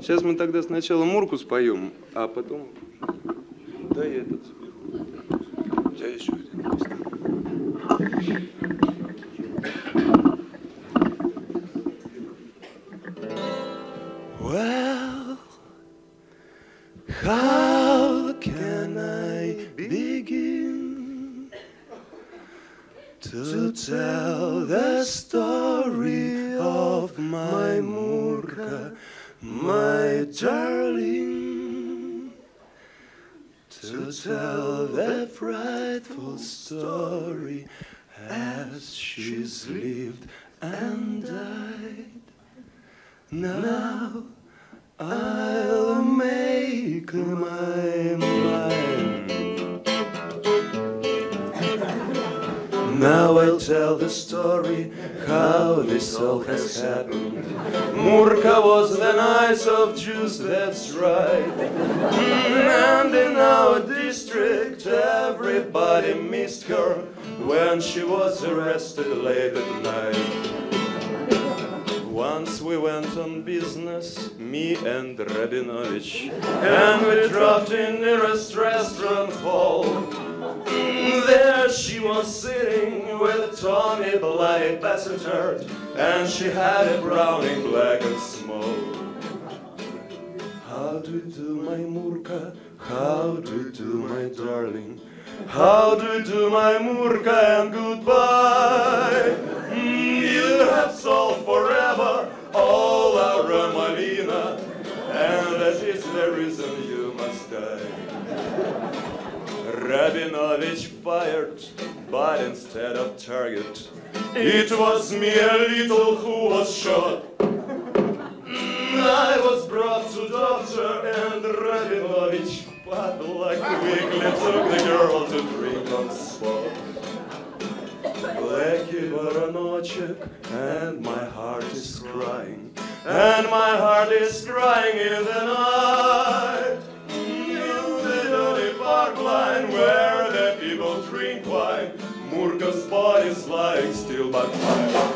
Сейчас мы тогда сначала Мурку споем, а потом... Да, и этот... У тебя еще один есть. Well, how can I begin to tell the story of my Murka, my darling, to tell the frightful story as she's lived and died. Now I'll make my mind. Now I'll tell the story how this all has happened. Murka was the nice of Jews, that's right. And in our district everybody missed her when she was arrested late at night. Once we went on business, me and Rabinovich, and we dropped in nearest restaurant hall. There she was sitting with Tommy Bloody Bassett, and she had a Browning black and small. How do you do, my Murka? How do you do, my darling? How do you do, my Murka, and goodbye? You have solved forever all our Malina, and that is the reason you must die. Rabinovich fired, but instead of target, it was me a little who was shot. I was brought to doctor, and Rabinovich, bad luck, quickly took the girl to drink on spot. Blackie Baranочек, and my heart is crying, and my heart is crying in the night. In the dirty park line where the people drink wine, Murka's body's lying still but fine.